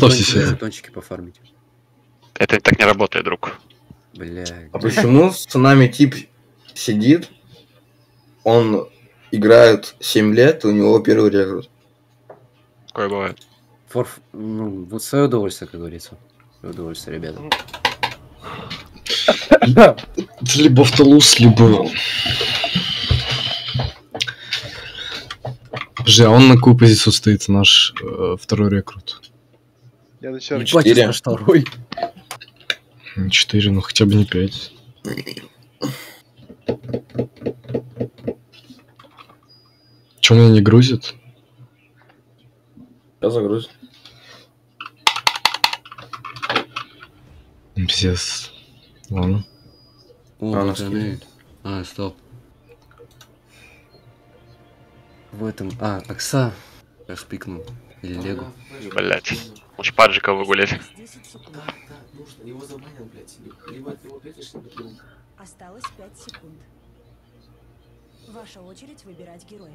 жетончики пофармить. Это так не работает, друг. Блядь. А почему с нами тип сидит, он играет 7 лет, у него первый рекрут? Такое бывает. Ну, вот свое удовольствие, как говорится. Свое удовольствие, ребята. Либо в Тулус, либо... Подожди, а он на какую позицию стоит, наш второй рекрут? Я на черный. Ебать, Четыре. наш второй. 4, ну хотя бы не 5. Че, меня не грузит? Я загрузил. Пиздец. Ладно. О, А, вот на они. А, стоп. В этом... А, Акса. Я спикнул. Или Лего. Блять. Лучше паджика выгулять. Его забанил, блядь. Либо от него пятишь, либо ты... Осталось 5 секунд. Ваша очередь выбирать героя.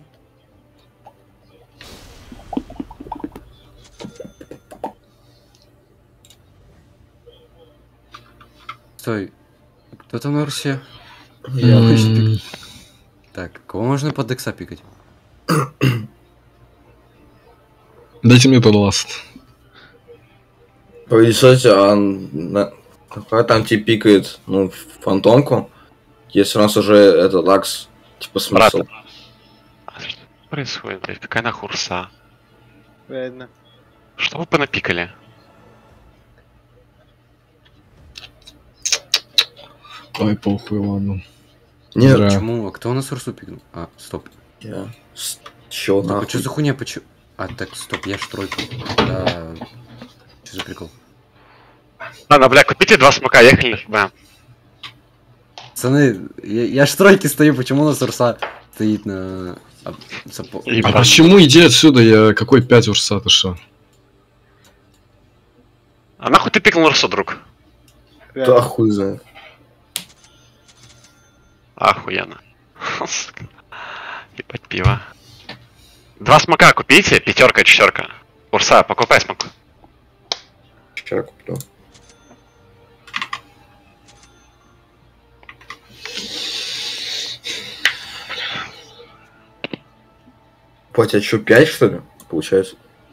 Стой. Кто там на Русе? М, Так, кого можно под Экса пикать? Дайте мне тот ласт. Повесите, когда там тип пикает, ну, фантомку, если у нас уже этот лакс, типа, смысл. Что происходит, блядь? Какая нахуй урса? Правильно. Что вы понапикали? Ой, похуй, ладно. Нет, Зря. Почему? А кто у нас Русу пикнул? А, стоп. я... Чё, Стоп, а нахуй? что за хуйня? Почему? А, так, стоп, я ж тройку. Да. Что за прикол? Ладно, бля, купите 2 смока, ехали. Бля. Пацаны, я ж тройки стою, почему у нас Урса стоит на... И А бля. почему иди отсюда? Я какой 5 урса, ты шо? А нахуй ты пикнул урсу, друг? Да хуй знает. Охуенно. Сука. Ебать пиво. 2 смока купите, 5, 4. Урса, покупай смок. Вчера куплю. Пать, а чё, 5, что ли? Получается.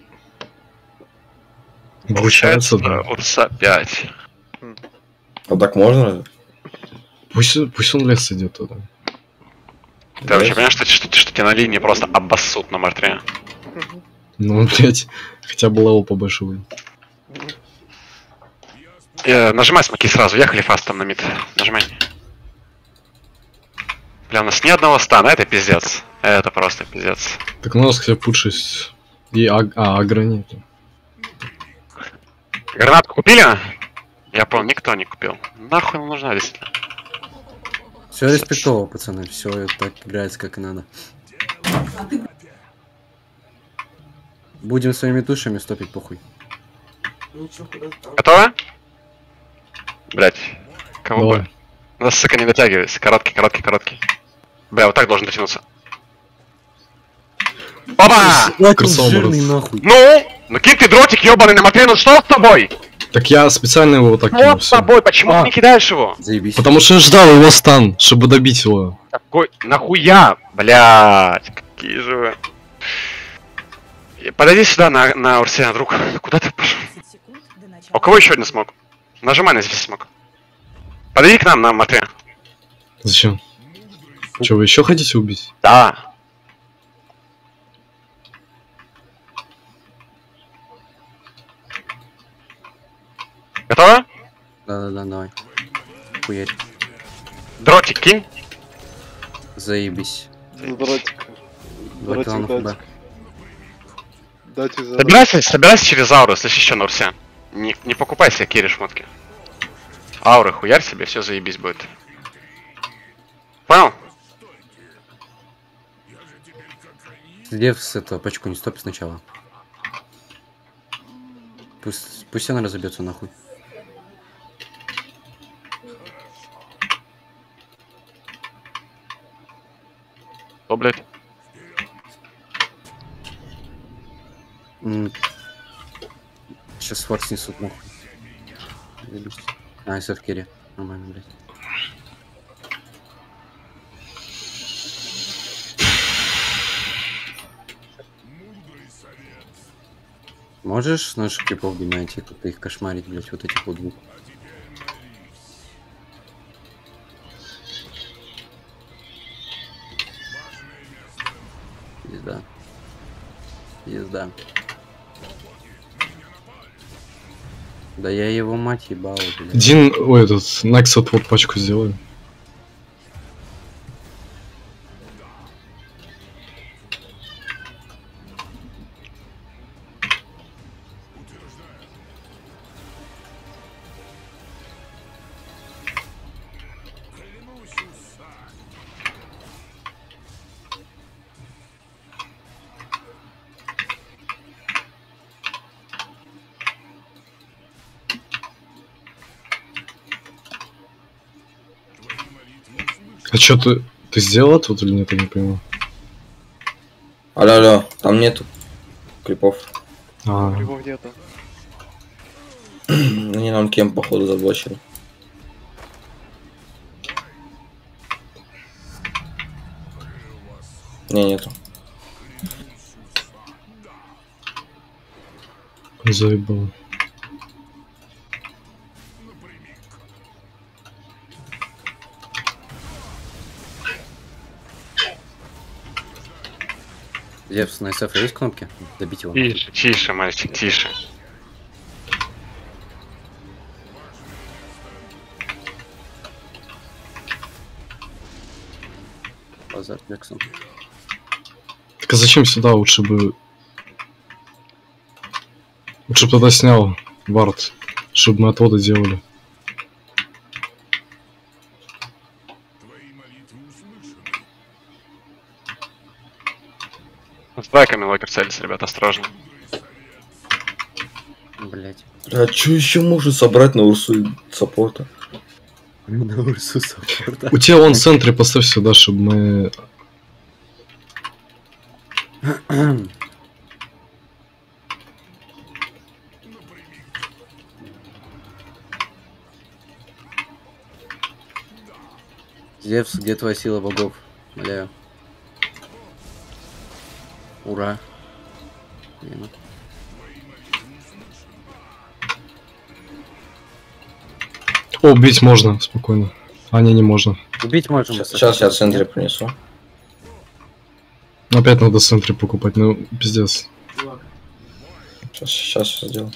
Получается, да. Урса 5. А так можно разве? Пусть он лес идет туда. Ты вообще понимаешь, что тебя на линии просто обоссут на мартре? Ну, блять, хотя бы левел побольше будет. Нажимай смоки сразу, ехали фастом на мид. Нажимай. Бля, у нас ни одного стана, это пиздец. Это просто пиздец. Так надо, кстати, пушить. И агро нет. Гранатку купили? Я понял, никто не купил. Нахуй нам нужна, действительно. Все респектово, пацаны, все так играется, как и надо. Будем своими тушами стопить, похуй. Ну чё, куда там? Готово? Блять. Кого Давай. бы? У нас, сука, не дотягивается. Короткий. Бля, вот так должен дотянуться. Опа! Красава, жирный брат. нахуй. Ну кинь ты дротик, ебаный, на Матвею, что с тобой? Так я специально его вот так кинул. Что с всё. тобой? Почему ты не кидаешь его? Заебись. Потому что я ждал его стан, чтобы добить его. Какой? Нахуя? Блять, какие же вы. Подойди сюда на Урсена, друг. Куда ты пошел? 10 секунд до начала. А у кого еще один смог? Нажимай на здесь смог. Подойди к нам, на Матвея. Зачем? Че, вы еще хотите убить? Да. Готово? Да, давай. Хуярь. Дротик кинь. Заебись. Дротик. Блокдаун Дротик, ФБ. датик. Датик за... Собирайся через ауру, если еще на Урсе. Не покупай себе керри шмотки. Ауры хуярь себе, все заебись будет. Понял? Лев с этого пачку не стопит сначала. Пусть она разобьется нахуй. О, блядь. Сейчас форт снесут, нахуй. Заебись. А, СФ керри. Нормально, блядь. Можешь наших крипов найти, как-то их кошмарить, блядь, вот этих вот двух? Езда. Езда. Да я его мать ебал, блядь. Один, ой, этот, Некс отвод пачку сделаю. А чё ты сделал тут или нет, я не понимаю. Алло, там нету крипов. А, Грибов нету. Они нам кем, походу, заблочили. Не, нету. заебал. Зевс, на СФ есть кнопки? Добить его. Тише, тише, мальчик, тише. Базар Джексон. Так а зачем сюда? Лучше бы тогда снял вард, чтобы мы отводы делали. С байками локер целится, ребят, осторожно. Блять. А что еще можно собрать на Урсу саппорта? На Урсу саппорта. У тебя вон в центре поставь сюда, чтобы мы... Зевс, где твоя сила богов? Моляю. Ура. Блин. О, убить можно, спокойно. А, не можно. Убить можем. Сейчас я в центре принесу. Опять надо в центре покупать, ну, пиздец. Сейчас сделаю.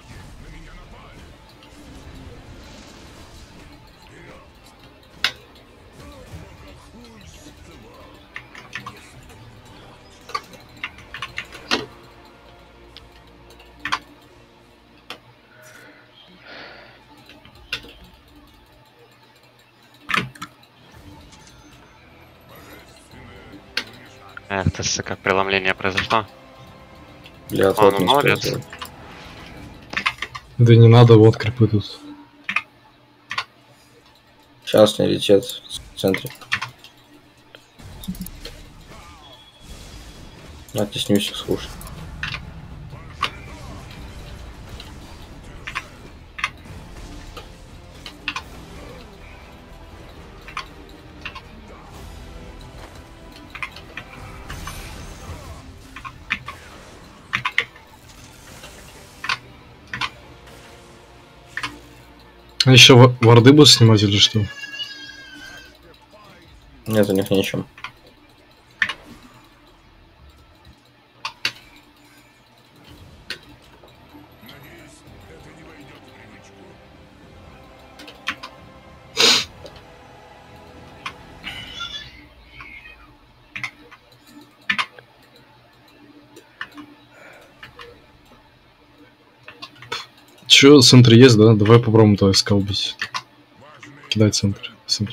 Эх, ты, сука, преломление произошло. Для ну отвод не молодец. успел сделать. Да не надо, вот крипы тут. Сейчас не летит в центре. Оттеснюсь их, слушай. А еще варды будут снимать или что? Нет, у них ничем. Че, центр есть, да? Давай попробуем то СК убить. Кидай центр.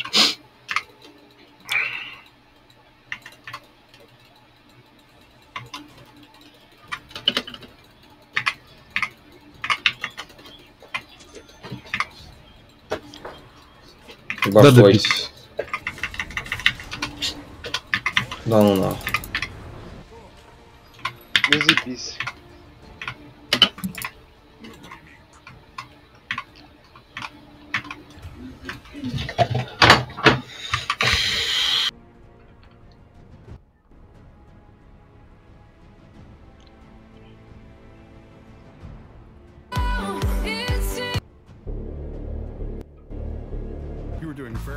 Да, Баш твой. добить. Да ну нахуй. Ну заебись.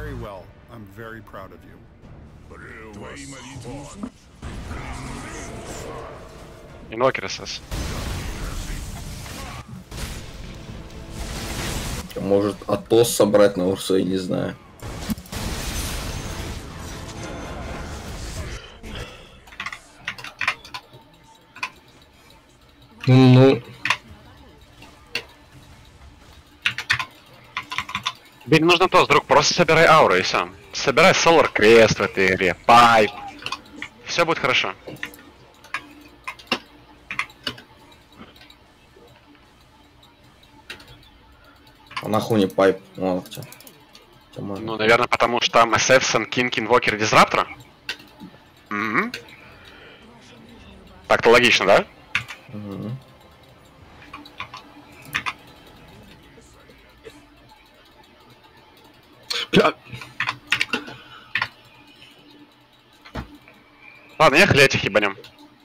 Very well. I'm very proud of you. Инвокер СС. Может, Атос собрать на Урсу, я не знаю. Ну, Тебе не нужно то, друг, просто собирай ауру и все. Собирай Solar Crest в этой игре, Пайп. Все будет хорошо. А нахуй не пайп. О, хотя. Ну, наверное, потому что там SF, Sun King, Инвокер, Дизраптор. Так-то логично, да? Угу. бля, Ладно, ехали этих ебанем.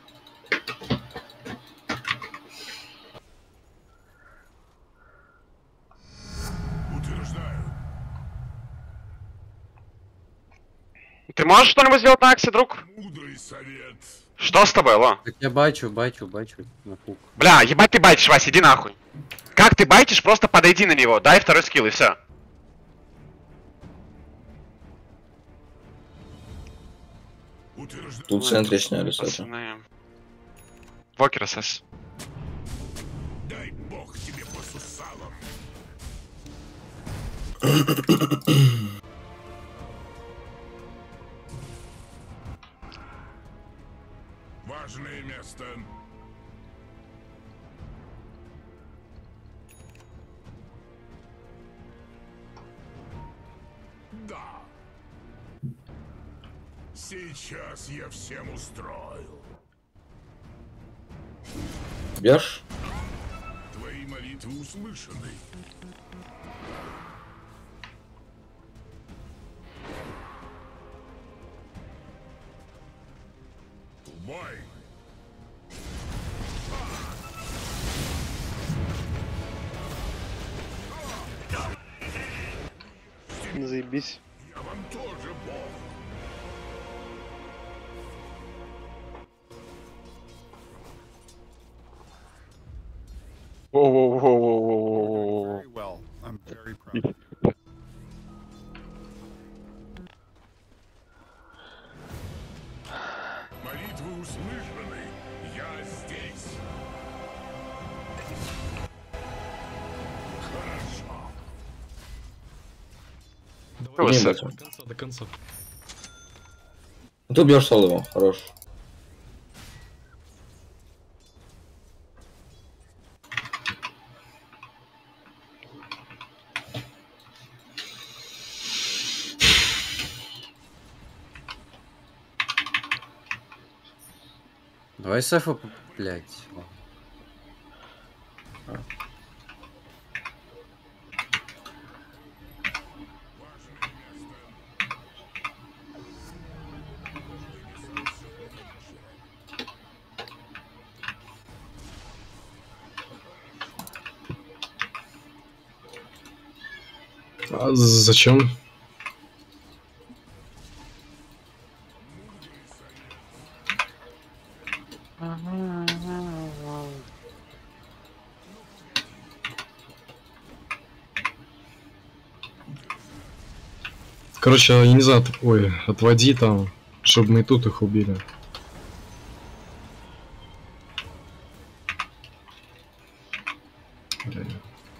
Ты можешь что-нибудь сделать на Аксе, друг? Что с тобой, Ло? Так я бачу на хук. Бля, ебать ты байтишь, Вась, иди нахуй. Как ты байтишь, просто подойди на него, дай второй скилл и все. Тут в центре сняли, кстати. Пацаны. Вокер СС. Дай бог тебе по сусалам. Важное место. Да. Сейчас я всем устрою. Бьешь? Твои молитвы услышаны. В бой! Заебись. Я вам тоже бог. Воу-воу-воу-воу-воу-воу-воу. Very well. I'm very proud of you. Молитвы услышаны. Я здесь. Хорошо. Давай, Не, Сэс. бать. до конца. Ну, ты бьешь сол его, хорош. Давай Сефа, блядь. А зачем? Короче, я не знаю, ой, отводи там, чтобы мы и тут их убили. Блин.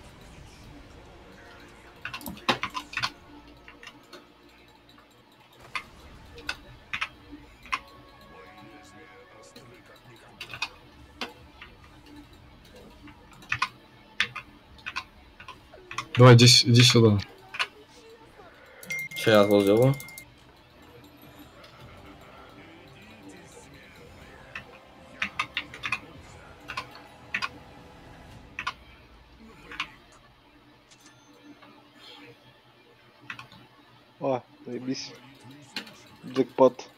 Давай, иди сюда. Сейчас я отвол сделаю. О, заебись. Джекпот.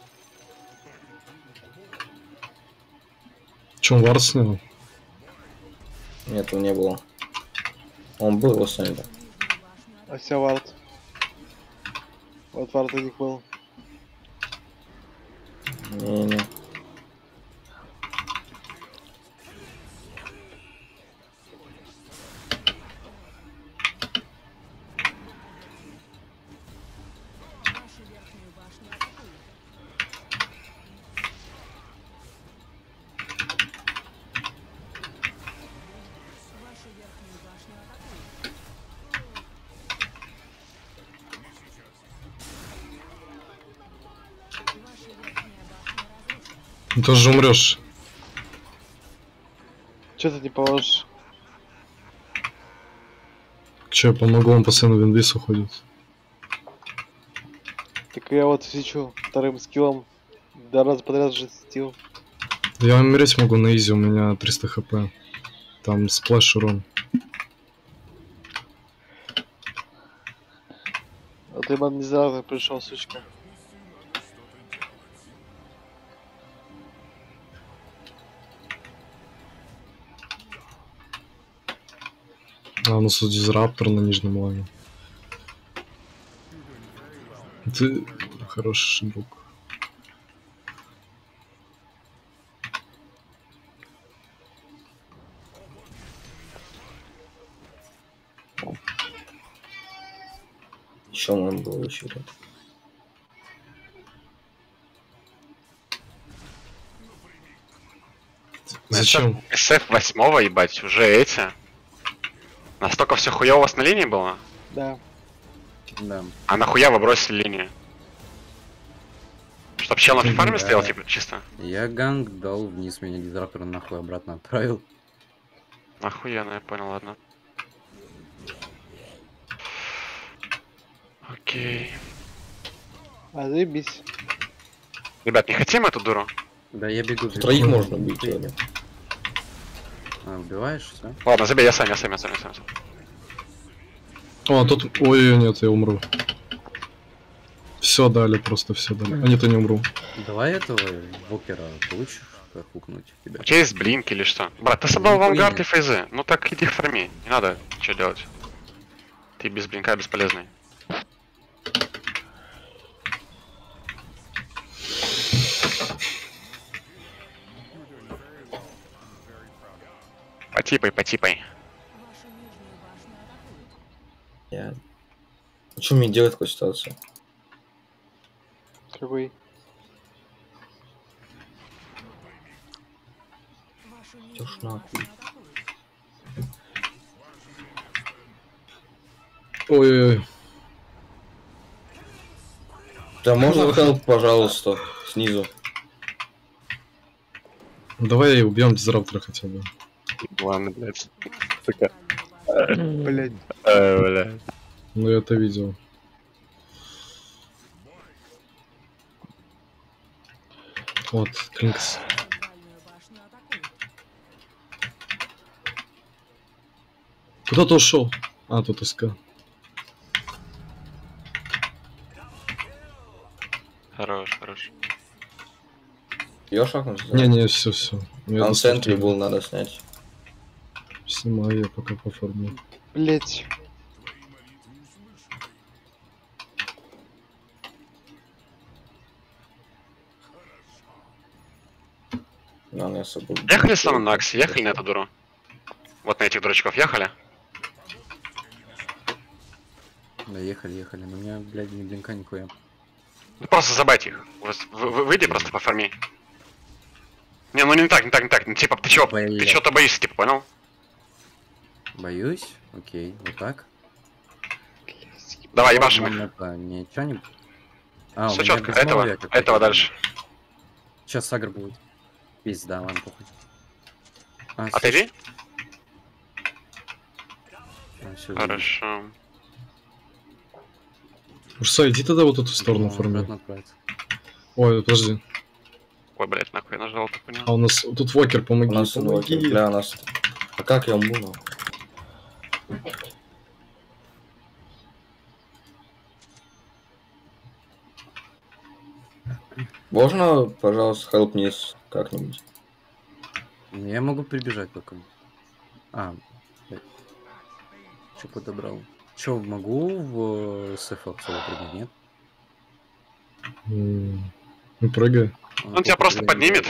Че, он вард снял? Нет, его не было. Он был, его сняли. Ася вард. Вот вард у них был. Не-не. Вашу верхнюю башню атакуют. Вашу верхнюю башню атакуют. Ваша верхняя башня разрушена. Ты тоже умрешь. Че ты не поможешь? Че, я помогу, он постоянно в инвиз уходит. Так я вот свечу вторым скиллом. 2 раза подряд же стил. Да я умереть могу на изи, у меня 300 хп. Там сплэш урон. А ты, ман, не зря пришел, сучка. А у нас тут дизраптор на нижнем лане. Ты хороший друг. Еще он был еще. Зачем? SF 8, ебать, уже эти. Настолько все хуёво у вас на линии было? Да. Да. А нахуя вы бросили линию? Чтоб чел на фарме Да. стоял, типа, чисто? Я ганг дал вниз, меня дизраптор нахуй обратно отправил. Охуенно, я понял, ладно. Окей. А заебись. Ребят, не хотим эту дуру? Да, я бегу. Троих можно убить, реально. А, убиваешь, все? Ладно, забей, я сам. О, тут... Ой, нет, я умру. Все дали, просто все дали. А нет, я не умру. Давай этого Вокера получишь, как хукнуть тебя. У тебя есть блинк или что? Брат, ты собрал авангард и фейзы. Ну так иди фарми. Не надо что делать. Ты без блинка бесполезный. Потипай. Вашу нижнюю башню атакуют. Я... Что мне делать в такой ситуации? Какой? Вашу Идёшь нижнюю нахуй. башню атакуют. Ой-ой-ой. Да можно хелп, пожалуйста, снизу. Давай убьем дизраптора хотя бы. Ладно, блядь. Вашу центральную башню. Блять. Блядь. Ну я это видел. Вот, Клинкс. Центральную башню атакуют. Куда ты ушел? А, тут СК. Хорош. Ее шагнуть? Не, все. Там в центре был, надо снять. Снимаю я пока по форме. Блять. Надо я собой. Ехали с вами на Аксе, ехали на эту дуру? Вот на этих дурачков ехали? Да, ехали. Но у меня, блядь, ни блинка, нихуя. Ну просто забайте их. Выйди просто по форме. Не, ну не так. Ну, типа, ты чё, Блядь. ты чё-то боишься, типа, понял? Боюсь? Окей, вот так. Давай, ебашим Ладно, их. это ничего не... А, Все четко, этого дальше. Сейчас сагр будет. Пизда, ладно, похуй. Отойди. Всё, Хорошо. Урса, иди тогда вот эту сторону обратно форми. отправить. Ой, подожди. Ой, блядь, нахуй я нажал, ты понял. А у нас тут Вокер, У помоги. нас Помоги. бля, у нас... А как я умру? Можно, пожалуйста, help низ как-нибудь? Ну, я могу прибежать только. А, блядь. Чё подобрал? Чё, могу в СФ соло прыгнуть, нет? Ну, прыгай. Он тебя просто поднимет.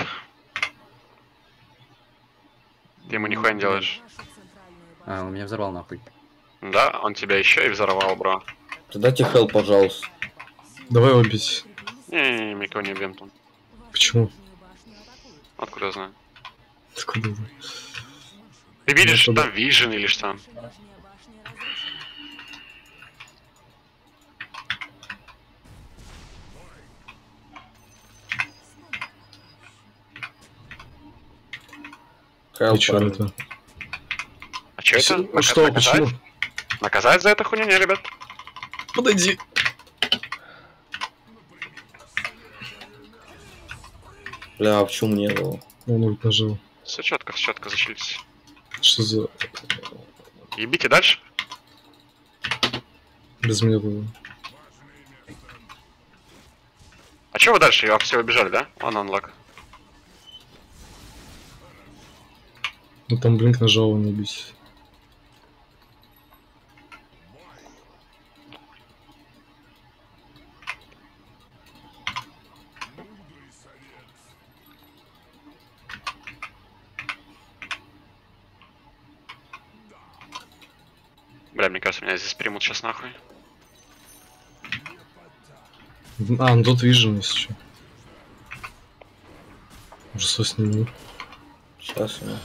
Ты ему нихуя не делаешь. А, он меня взорвал нахуй. Да, он тебя еще и взорвал, бро. Дайте хелп, пожалуйста. Давай его бить. Не, мы никого не убьем там. Почему? Откуда я знаю? Откуда это? Ты видишь, что Ну, там вижен или что? Хелп, И чё это? А чё это? Ну что, Наказать? почему? Наказать за эту хуйню, не, ребят? Подойди. Бля, а почему мне было? Он ульт нажал. Все четко, зачились. Что за... Ебите дальше. Без метода. А чё вы дальше? Все убежали, да? Он анлак. Ну там блинк нажал, не бить. Бля, мне кажется, меня здесь примут сейчас нахуй. А, ну тут вижен, если что. Уже что сниму. Сейчас я.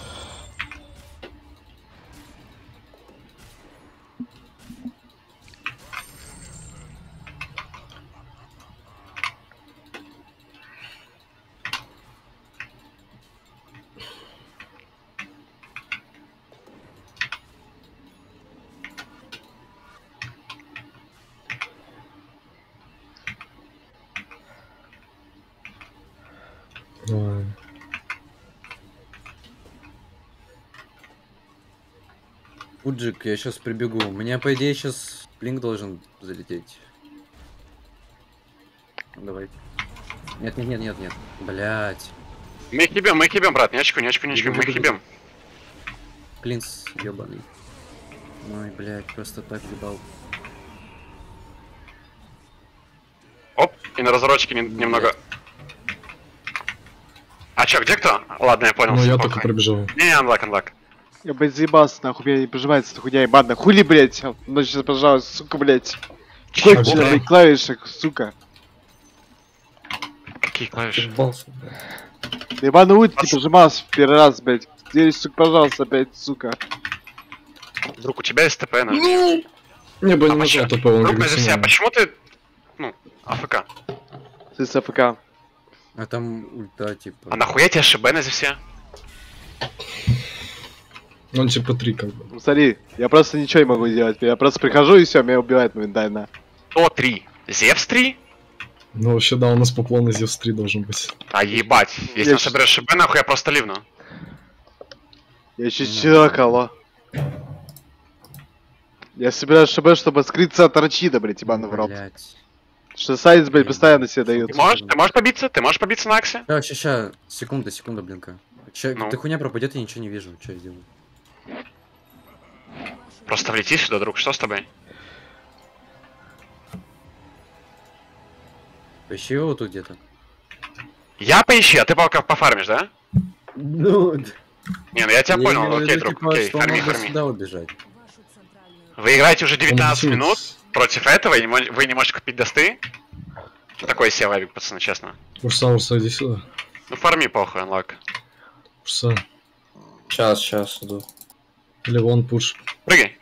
Давай. Пуджик, я сейчас прибегу. У меня, по идее, сейчас блинк должен залететь. Ну, давай. Нет. Блять. Мы их ебем, брат. Не очкуй, мы их ебем. Клинс ебаный. Ой, блять, просто так ебал. Оп, и на разворотчике немного. А чё, где кто? Ладно, я понял. Ну всё, я похуй. только пробежал. Не, анлак. Я, блядь, заебался, нахуй, меня не прижимается эта хуйня ебаная. Хули, блядь? Ну сейчас, пожалуйста, сука, блядь. Чего, Кончено, блядь? блядь, клавишек, сука. Какие клавиши? Ебался. Да ебаный ульт не прижимался в первый раз, блядь. Здесь, сука, пожалуйста, опять, сука. Друг, у тебя есть ТП, на. Не, бы не А нажал почему? ТП, он Друг, на себя, агрессивный. почему ты... Ну, АФК. Ты с АФК. А там ульта, типа. А нахуя тебе ШБ на все? Он типа 3 как бы. Ну смотри, я просто ничего не могу сделать. Я просто прихожу и все, меня убивает моментально. Кто 3? Зевс 3? Ну вообще да, у нас поклон из Зевс 3 должен быть. А ебать, если Я он соберешь ШБ, нахуй я просто ливну. Я еще чекало. Я собираю ШБ, чтобы скрыться от Арчида, блядь, ебаный в рот. Блять. Что сайт, блядь, постоянно себе дает. Ты можешь побиться? Ты можешь побиться на Аксе? Да, ща, секунда, блинка. Ну. Ты хуйня пропадет, я ничего не вижу, что я делаю. Просто влети сюда, друг, что с тобой? Поищи его тут где-то. Я поищи, а ты пока пофармишь, да? Ну, Не, ну я тебя понял, имею в окей, виду, друг, типа, окей, что фарми, надо фарми. сюда убежать. Вы играете уже 19 Он минут бесит. против этого, и вы не можете купить досты? Такой себе вайбик, пацаны, честно. Урса, иди сюда. Ну фарми похуй, анлак. Урса. Сейчас иду. Или вон пуш. Прыгай.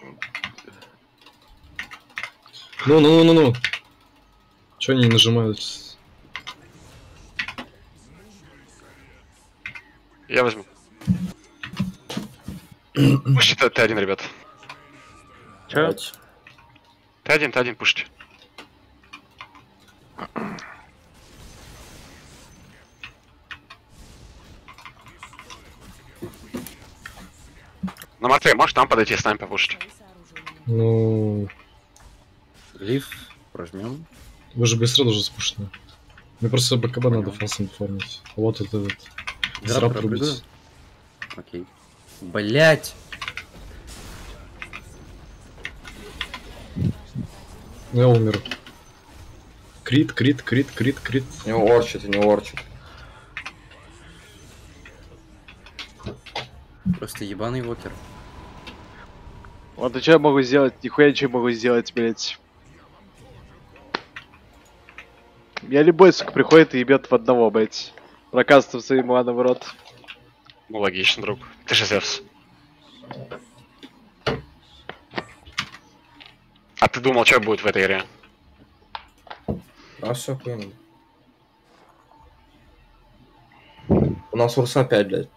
Ну. Чё они не нажимают? Я возьму. Пушите Т1, ребят. Чё? Т1, пушите. На Матвей, можешь там подойти с нами попушить? Ну... Лив, прожмем. Вы же быстро должны спушить. Мне просто БКБ надо фасом формить. Вот этот. Зрап прыгаю. рубить. Окей. Блять! Ну, я умер. Крит, крит, крит, крит, крит. Не орчит, не орчит. Просто ебаный вокер. Вот и что я могу сделать? Нихуя ничего могу сделать, блять. Я любой, сука, приходит и ебет в одного, блять. Прокастом своим ладно в рот. Ну, логично, друг. Ты же Зевс. А ты думал, что будет в этой игре? А все, хуйня. У нас Урса 5, блядь.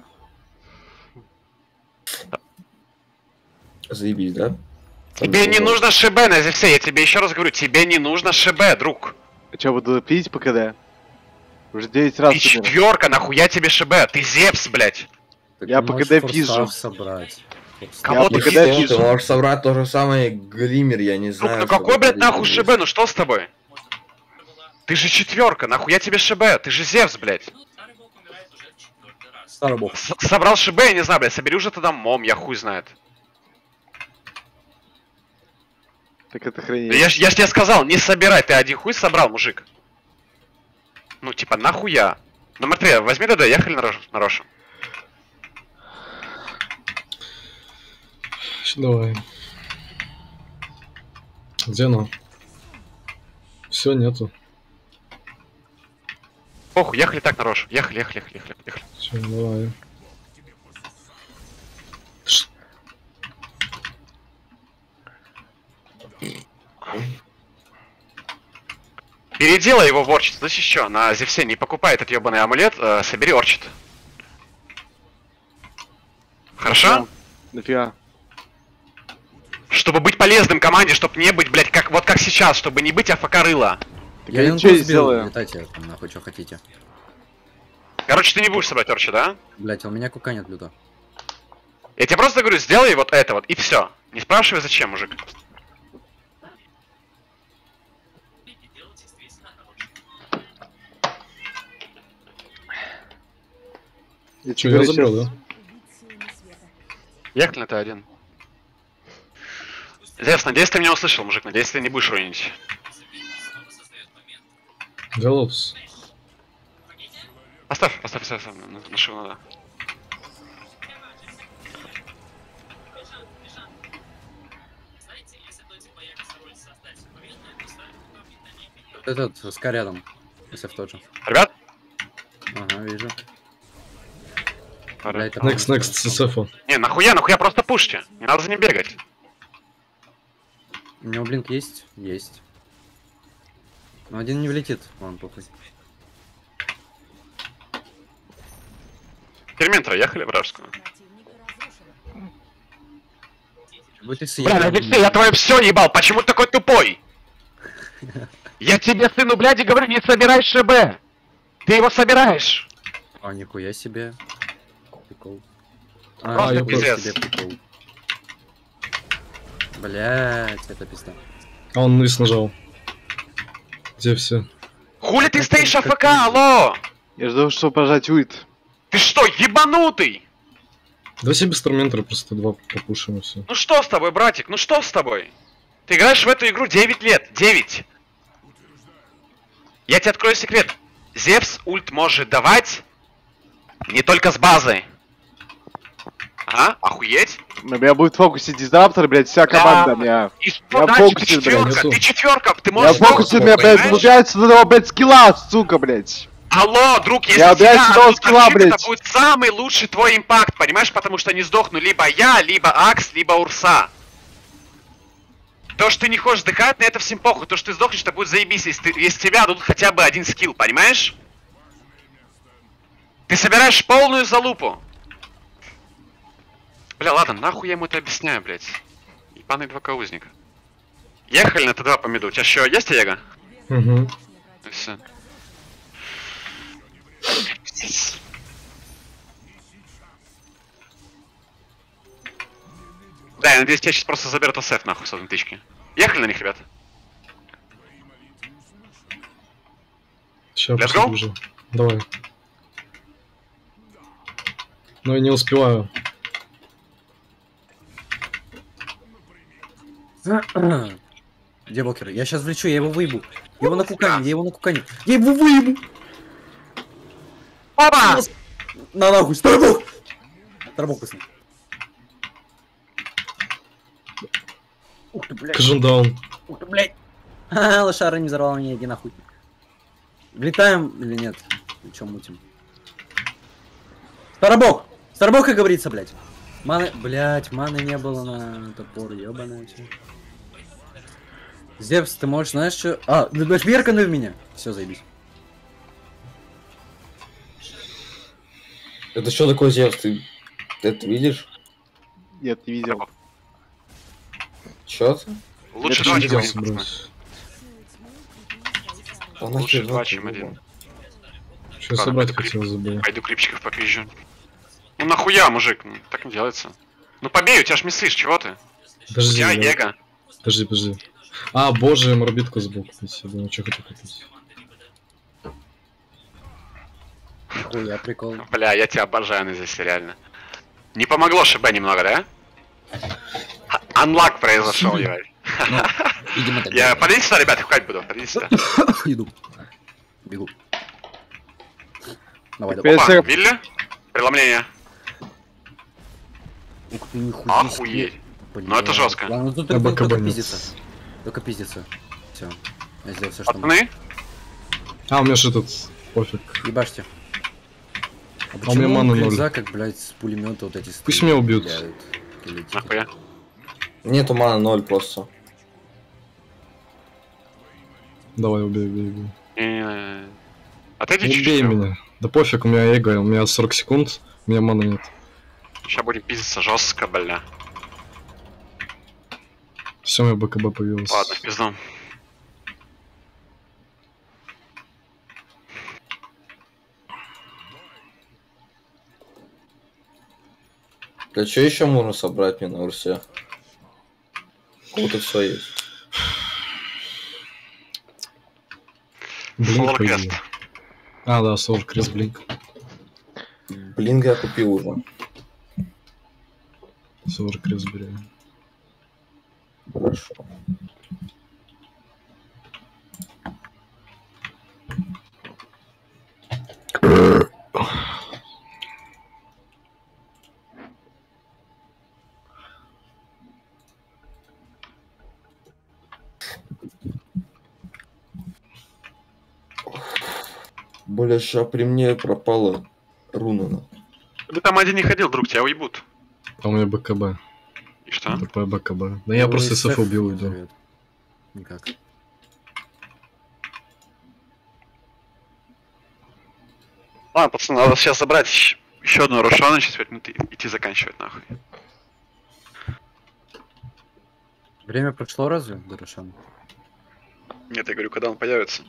Заебись, да? Тебе не нужно ШБ на Зевсе, я тебе еще раз говорю, тебе не нужно ШБ, друг. А что, буду пить по КД? Уже 9 раз. Ты четверка, нахуя тебе ШБ? Ты Зевс, блядь. Так Я ты по можешь КД форсаж пизжу. собрать. Кого Я ты по КД пиздишь? Ты пизжу. можешь собрать то же самое Глиммер, я не Друг, знаю. ну что какой, блядь, Глиммер нахуй есть. ШБ? Ну что с тобой? Ты же четверка, нахуя тебе ШБ? Ты же Зевс, блядь. Старый бог. Собрал ШБ, я не знаю, блядь, собери уже тогда мом, я хуй знает. Так это Да хрень. я ж тебе сказал, не собирай, ты один хуй собрал, мужик. Ну, типа, нахуя? Номер 3, возьми ДД, ехали на Рошу. Давай. Где она? Все, нету. Похуй, ехали так на Рошу. Ехали. Все, давай. Переделай его в Орчит. Слышишь еще? На Зевсе не покупай этот ебаный амулет, собери Орчит. Хорошо? Нафига? Чтобы быть полезным команде, чтобы не быть, блядь, как вот как сейчас, чтобы не быть АФК рыла. Так Я я линку ничего не сбил, сделаю. летайте там нахуй, что хотите. Короче, ты не будешь собрать Орчит, да? Блять, у меня кука нет люто. Я тебе просто говорю, сделай вот это вот, и все. Не спрашивай, зачем, мужик. Я Че, тебе я говорю, забрал, щас- да? Ехали на Т1. Зевс, надеюсь, ты меня услышал, мужик. Надеюсь, ты не будешь руинить. Галопс. Оставь на шиву надо. Этот, СК рядом. СФ тот же. Ребят, Ага, вижу. Ара. Блядь, Next, ССФ. не, нахуя просто пушьте. Не надо за ним бегать. У него блинк есть? Есть. Но один не влетит, ладно, похуй. Перментра, ехали вражескую. Вот ты Бля, Алексей, я твое все ебал, почему ты такой тупой? Я тебе, сыну, бляди, говорю, не собирай ШБ. Ты его собираешь. А, нихуя себе. Прикол. Просто нихуя пиздец. себе прикол. Блять, это пизда. А он низ нажал. Где все? Хули ты стоишь АФК, алло? Я жду, чтобы пожать ульт. Ты что, ебанутый? Давай себе без Торментора просто 2 попушим и все. Ну что с тобой, братик, ну что с тобой? Ты играешь в эту игру 9 лет, 9. Я тебе открою секрет. Зевс ульт может давать не только с базой. Ага, охуеть. На меня будет фокусить дизраптор, блядь, вся команда меня. И Я что дальше? Ты фокусит, блядь, четверка, нету. ты четверка, ты Я можешь... фокусит меня, блядь, понимаешь? влюбляется на него, блядь, скилла, сука, блядь. Алло, друг, если Я, блядь, тебя снова тут скилла, торчит, блядь. это будет самый лучший твой импакт, понимаешь? Потому что не сдохну либо я, либо Акс, либо Урса. То, что ты не хочешь вдыхать, на это всем похуй. То, что ты сдохнешь, это будет заебись, если тебя дадут хотя бы один скилл, понимаешь? Ты собираешь полную залупу. Бля, ладно, нахуй я ему это объясняю, блядь. Ебаный двукаузник. Ехали на Т2 по миду. У тебя еще есть Его? Угу. Все. Да, я надеюсь, тебя сейчас просто заберут СФ нахуй с одной тычки. Ехали на них, ребят? Сейчас Let's go? уже. Давай. Но я не успеваю. Где блокер? Я сейчас влечу, я его выебу. Я его на кукане, я его на кукане. Я его выебу! Опа! На нахуй, Старбок! Старбок, пацаны. Ух ты, блядь. Кажан даун. Ух ты, блядь. Ха-ха, лошара не взорвал меня, иди нахуй. Влетаем или нет? Чё мутим? Старбок! Старбок, как говорится, блядь. Маны, блядь, маны не было на топор, ёбаная. Зевс, ты можешь, знаешь, что... А, ты будешь меркану в меня? Все, заебись. Это что такое Зевс? Ты это видишь? Нет, не видел. Чё ты? Лучше Это два, не чем Делся, один. брось. Да Лучше нахер два, надо чем было. один. Что я собрать хотел, забыл. Пойду крипчиков попизжу. Ну нахуя, мужик? Ну, так не делается. Ну побей, у тебя ж мислишь, чего ты? У Подожди, тебя да. эго. Подожди. А, боже, морбитку забыл купить. Я думаю, что хочу купить. Хуя, прикол. Бля, я тебя обожаю на здесь, реально. Не помогло ШБ немного, да? Анлак произошел, Ивай. Видимо, так. Я подойдите сюда, ребят, хукать буду, подойдите сюда. Иду. Бегу. Давай, Теперь- давай. Опа, видели? Преломление. Ух ты, нихуя Охуеть. себе. Ну это жестко. Ладно, тут А только бакабанец. пиздится. Только пиздится. Все. Я сделал все, что мог. Пацаны, А, у меня же этот... Пофиг. Ебашьте. А у меня почему мана ноль. нельзя, как, блядь, с пулемета вот эти Пусть меня убьют. стреляют, пилить? нахуя? Нету мана 0 просто. Давай, убей. Не-не-не. Отойди Убей чуть-чуть. меня. Да пофиг, у меня эго, у меня 40 секунд, у меня маны нет. Сейчас будем пиздиться жестко, бля. Все, у меня БКБ появилось. Ладно, в пизду. Да что еще можно собрать мне на Урсе? Вот и все есть. Блинк, Solar по идее. Quest. А, да, Solar Crest Блинк. Блин, я купил уже. Solar Crest берем. Хорошо. Бля, ща при мне пропала руна. Ты там один не ходил, друг, тебя уебут. А у меня БКБ. И что? ТП БКБ. Да я Ну, просто и СФ убил не иду. зовет. Никак. Ладно, пацаны, надо сейчас забрать еще одну Рошана, через 5 минут и идти заканчивать нахуй. Время прошло разве, Дорошан? Нет, я говорю, когда он появится?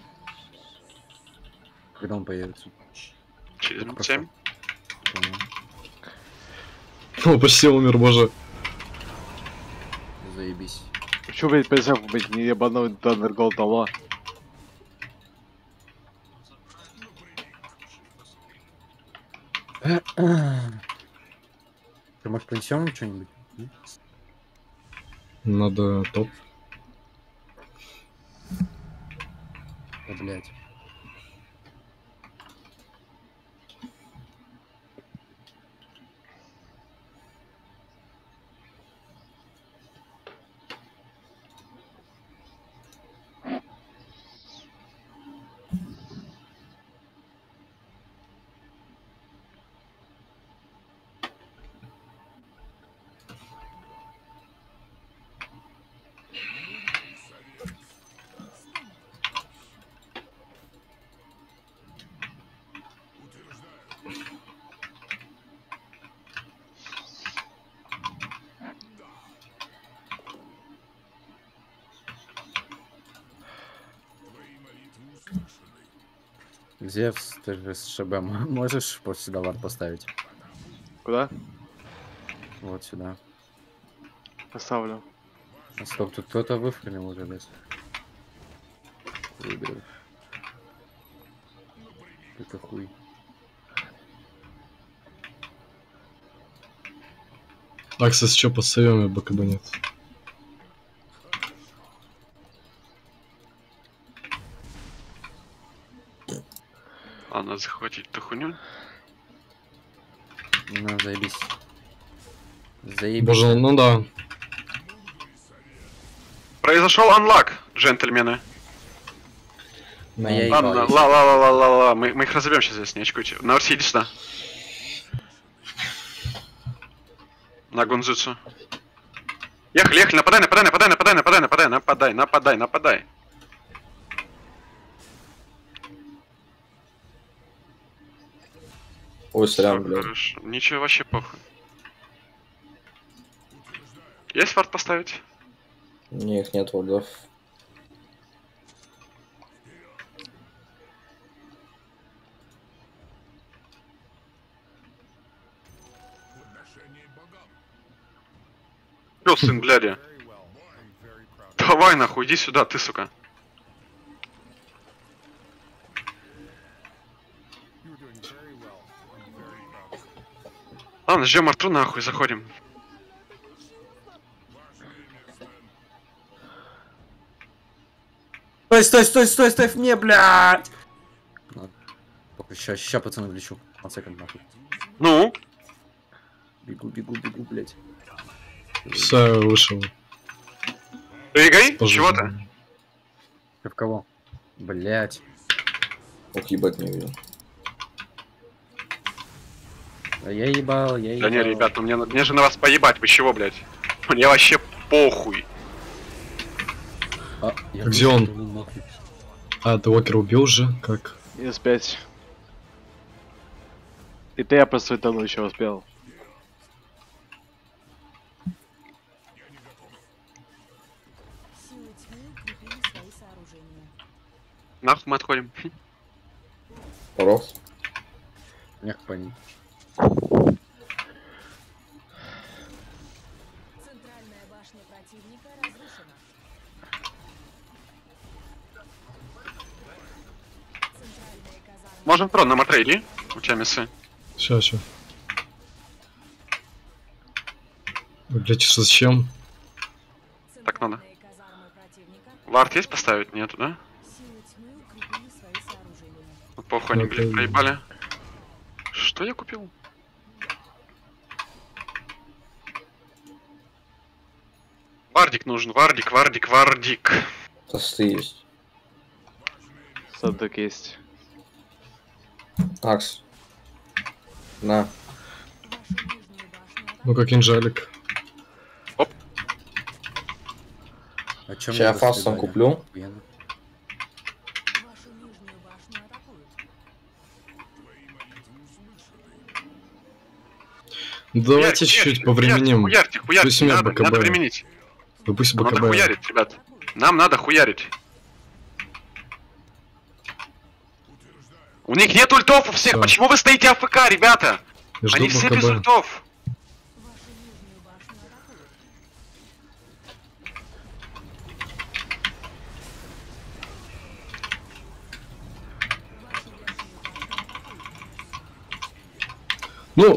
Когда он появится? Через Ну, минут прошло. 7? Понял. О, почти умер, боже. Заебись. Чё, блядь, присяг, блядь, не ебаный Тандергол дала. Ты, может, принесем что-нибудь? Надо топ. Да, блядь. Зевс, ты же с ШБ можешь вот сюда вар поставить? Куда? Вот сюда. Поставлю. А стоп, тут кто-то выфренил уже, блядь. Выберу. Это хуй. Аксес, что по сейвами БКБ нет? Ладно, захватить эту хуйню. Ну, заебись. Заебись. Боже, ну да. Произошел анлак, джентльмены. А я Ладно, ебал. ла-ла-ла-ла-ла-ла. Мы их разобьем сейчас здесь, не очкуйте. На Арси, иди сюда. На Гунзюцу. Ехали, ехали, нападай, нападай, нападай, нападай, нападай, нападай, нападай, нападай, нападай. Ой, сорян, Всё, блядь. хорошо. Ничего, вообще похуй. Есть вард поставить? Не, их нет вольдов. Чё, сын, бляди? Very well. I'm very proud. Давай нахуй, иди сюда, ты, сука. You're doing very well. I'm very proud of you. Ладно, ждем Арту нахуй, заходим. Стой, стой, стой, стой, стой, мне, блядь! Ща, пацаны, влечу. Секунд, нахуй. Ну? Бегу, блядь. Все, вышел. Прыгай, Тоже чего ты? знаю. Ты в кого? Блядь. Ох, ебать не видел. Да я ебал, я ебал. Да не, ребят, ну мне же на вас поебать, вы чего, блядь? Мне вообще похуй. А, я Где он? вышел, нахуй. А, ты Уокера убил уже? Как? Минус 5. И ты я просто тону еще успел. Силы тьмы укрепили свои сооружения. Нахуй мы отходим. Порог. Эх, пани. Центральная башня противника разрушена. Центральные казармы. Можем трон на Матрейли. У тебя мясы. Сейчас. Блять, что зачем? Так надо. Центральные казармы противника. Вард есть поставить? Нету, да? Силы тьмы укрепили свои сооружения. Ну, похуй, они, Это- блядь, проебали. Что я купил? Вардик нужен, вардик, вардик, вардик. Тосты есть. Садок есть. Акс. На. Вашу нижнюю башню Ну как инжалик. А чё Сейчас я мне фастом достигали? куплю. Охуенно. Вашу нижнюю башню атакуют. Ну, давайте чуть-чуть повременим. Хуярьте, хуярьте, Пусть у меня надо, БКБ. надо применить. Да пусть Надо БКБ. хуярить, ребят. Нам надо хуярить. У них нет ультов у всех. Всё. Почему вы стоите АФК, ребята? Я жду Они все без БКБ. ультов. Вашу нижнюю башню атакуют. Вашу верхнюю башню атакуют. Ну,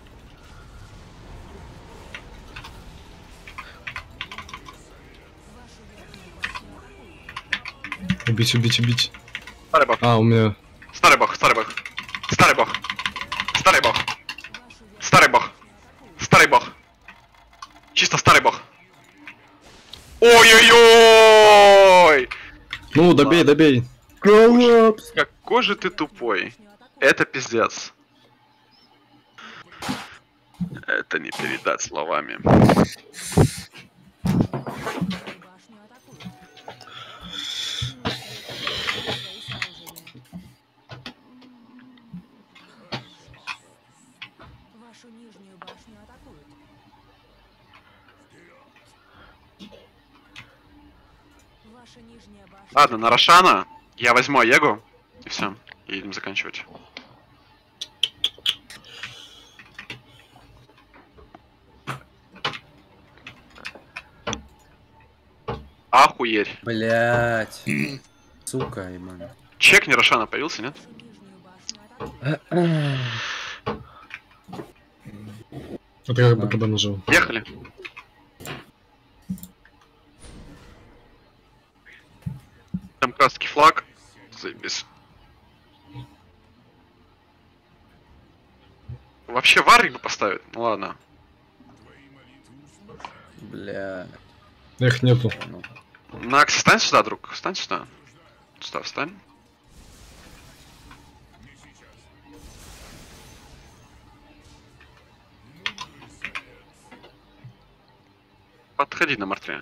Вашу верхнюю башню атакуют. убить. Старый бог, А, у меня... старый бог, старый бог. Старый бог. Старый бог. Вашу верхнюю Старый бог. Старый бог. Чисто старый бог. Ой-ой-ой! Ну, добей. Коллапс! Какой же ты тупой. башню атакуют. Это пиздец. Это не передать словами. Верхнюю башню атакуют. Силы тьмы укрепили свои сооружения. Вашу нижнюю башню атакуют. Ваша нижняя башня. Ладно, на Рошана я возьму Аегу. И все. Едем заканчивать. Охуеть. Блять. Сука, ебаная. Чек не Рошана появился, нет? Вашу нижнюю башню атакуют. Это как БКБ нажал. Ехали. Там красный флаг. Заебись. вообще варик бы поставить? Ну ладно. Бля. Их нету. Ну. Накс, встань сюда, друг. Встань сюда. Сюда встань. Подходи на мартре.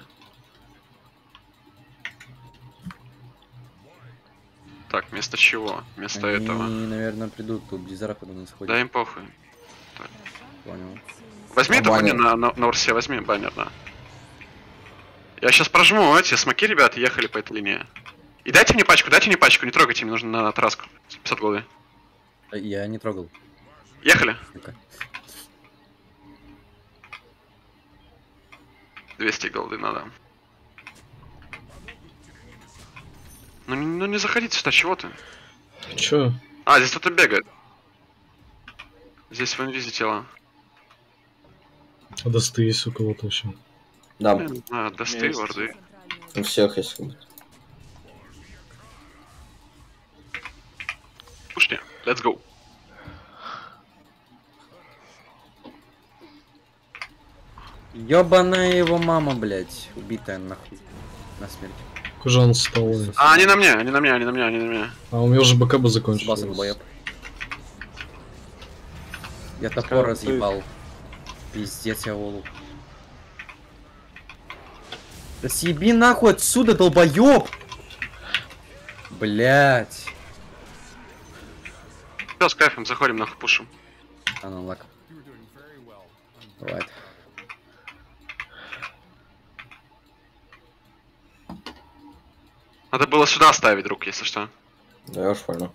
Так, вместо чего? Вместо этого. Они, наверное, придут тут Дизера, когда нас Да ходят. им похуй. Понял. Возьми А эту баннер баннер? на Урсе, возьми баннер, да. Я сейчас прожму эти смоки, ребята, ехали по этой линии. И дайте мне пачку, не трогайте, мне нужно на траску. 500 голды. Я не трогал. Ехали. Сука. 200 голды надо. Ну не заходите сюда, чего ты? Чё? А, здесь кто-то бегает. Здесь в инвизе тело. А досты есть у кого-то еще? Да, А, досты, Есть. варды. у всех есть. как бы. Пушни, let's go. Ёбаная его мама, блядь. Убитая нахуй. На смерть. Кужан столовый. А, они на мне, они на мне. А у меня уже БКБ С басом закончился. боёб. Я топор Скажем, разъебал. Пиздец, я волу. Да съеби нахуй отсюда, долбоёб! Блять. Все, с кайфом, заходим нахуй, пушим. А ну лак. You're doing very well. Бывает. Надо было сюда ставить, друг, если что. Да, я уж понял.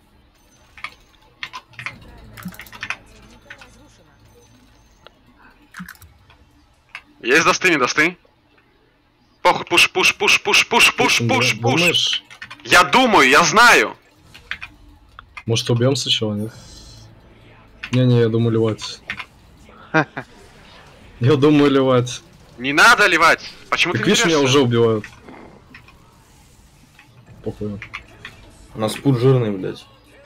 Есть досты, не досты? Похуй, пуш. Думаешь? Я думаю, я знаю. Может убьем сначала, нет? Не, я думаю ливать. Я думаю ливать. Не надо ливать. Почему Так ты не видишь, меня дерешься? уже убивают. Похуй. У нас путь жирный, блядь.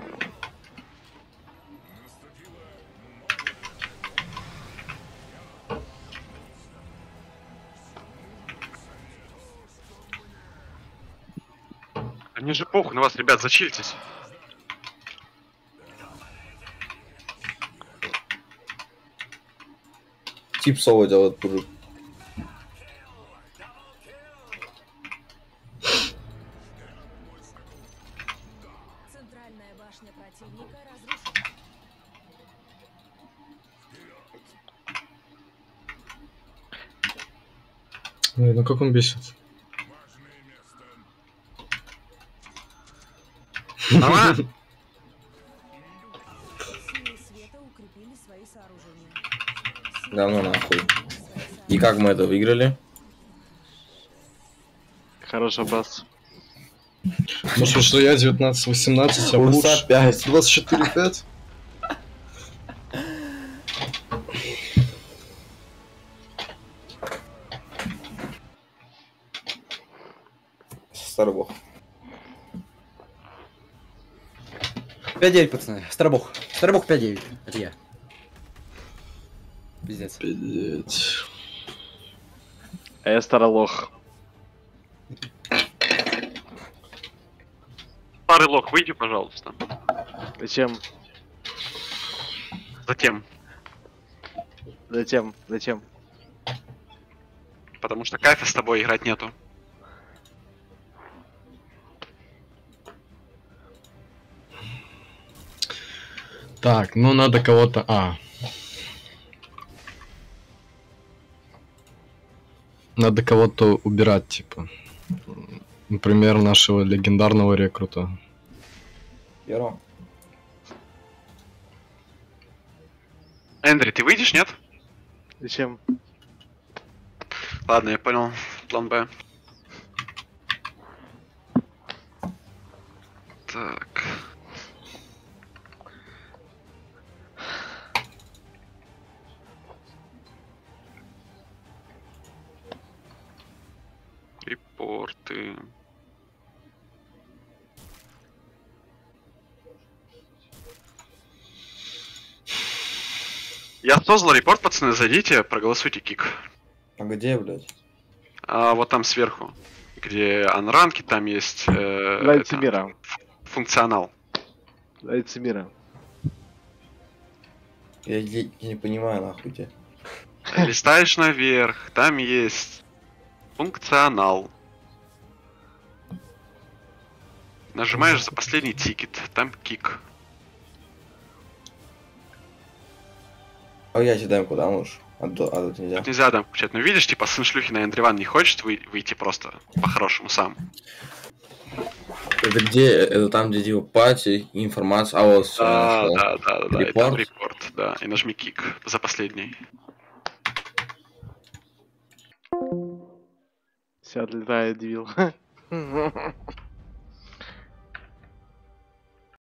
Мне же похуй на вас, ребят, зачильтесь. Тип соло делает пужик. Центральная башня противника разрушена. Ой, ну как он бесит. Нормально? Силы света укрепили свои сооружения. Да ну нахуй. И как мы это выиграли? Хороший бас. Может, что я 19-18, а Урса Пуш 5. 24-5? Старый бог. 5-9, пацаны. Старобух. Старобух 5-9. Это я. Пиздец. Пиздец. А я старолох. Старый лох, выйди, пожалуйста. Зачем? Затем. Зачем? Потому что кайфа с тобой играть нету. Так, ну надо кого-то... Надо кого-то убирать, типа. Например, нашего легендарного рекрута. Яро. Эндри, ты выйдешь, нет? Зачем? Ладно, я понял. План Б. Так. Репорты. Я создал репорт, пацаны, зайдите, проголосуйте кик. А где, блядь? А вот там сверху, где анранки, там есть Лицемира. функционал. Лицемира. Я не понимаю, нахуй где. Листаешь наверх, там есть функционал. Нажимаешь за последний тикет, там кик. А я сюда куда можешь? А тут нельзя. Тут нельзя там включать, но видишь, типа сын шлюхи на Эндриван не хочет выйти просто по-хорошему сам. Это где? Это там, где типа пати, информация, а вот всё, Да, нашел. да, и там Репорт? репорт, да, и нажми кик за последний. Все отлетает, дебил.